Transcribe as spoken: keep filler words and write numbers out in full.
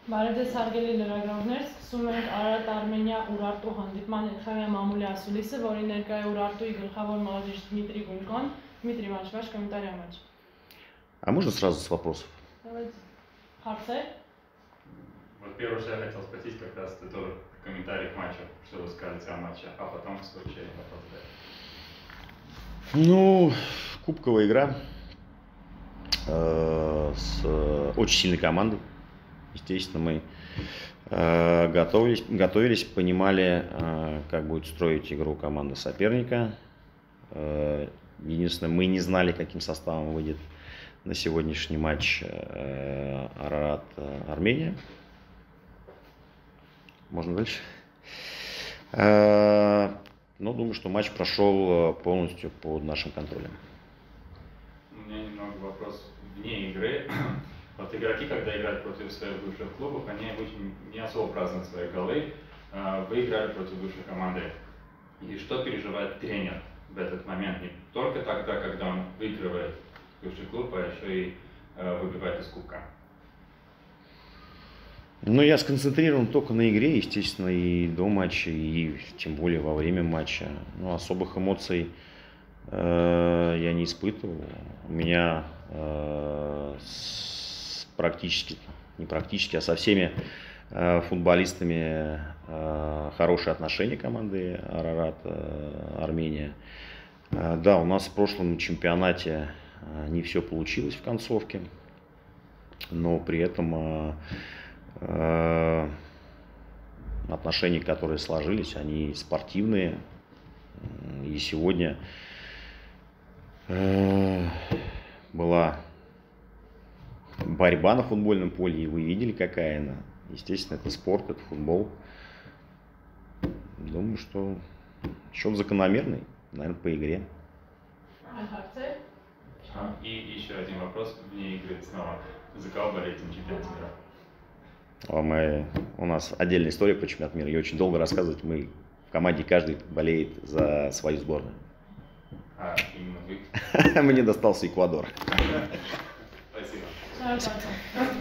Բարևձեզ հարգելի լրագրողներ, սկսում ենք Արարատ Արմենիա Ուրարտու հանդիպման երթային մամուլի ասուլիսը, որի ներկա է Ուրարտուի գլխավոր մահաճիչ Դմիտրий Գունькон. Дмитрий Иванович, ваш комментарий о матче. А можно сразу с вопросов? Давайте. Харцель? Вот первое, что я хотел спросить, как раз это тоже комментарий к матчу, что вы скажете о матче, а потом в случае вопрос задать. Ну, кубковая игра э, с э, очень сильной командой. Естественно, мы э, готовились, готовились, понимали, э, как будет строить игру команда соперника. Э, единственное, мы не знали, каким составом выйдет на сегодняшний матч э, Арарат Армения. Можно дальше? Э, но думаю, что матч прошел полностью под нашим контролем. У меня немного вопрос вне игры. Вот игроки, когда играют против своих бывших клубов, они очень не особо празднуют свои голы. Вы играли против бывшей команды. И что переживает тренер в этот момент? Не только тогда, когда он выигрывает бывший клуб, а еще и выбивает из кубка. Ну, я сконцентрирован только на игре, естественно, и до матча, и тем более во время матча. Ну, особых эмоций э, я не испытывал. У меня э, с практически, не практически, а со всеми э, футболистами э, хорошие отношения команды Арарат э, Армения. Э, да, у нас в прошлом чемпионате э, не все получилось в концовке, но при этом э, э, отношения, которые сложились, они спортивные. И сегодня э, была борьба на футбольном поле, и вы видели, какая она. Естественно, это спорт, это футбол. Думаю, что счет закономерный, наверное, по игре. А, и еще один вопрос вне игры снова. За кого болеете на чемпионате мира? А мы, у нас отдельная история по чемпионату мира. Ее очень долго рассказывать. Мы в команде каждый болеет за свою сборную. А именно вы? Мне достался Эквадор. Спасибо. Спасибо.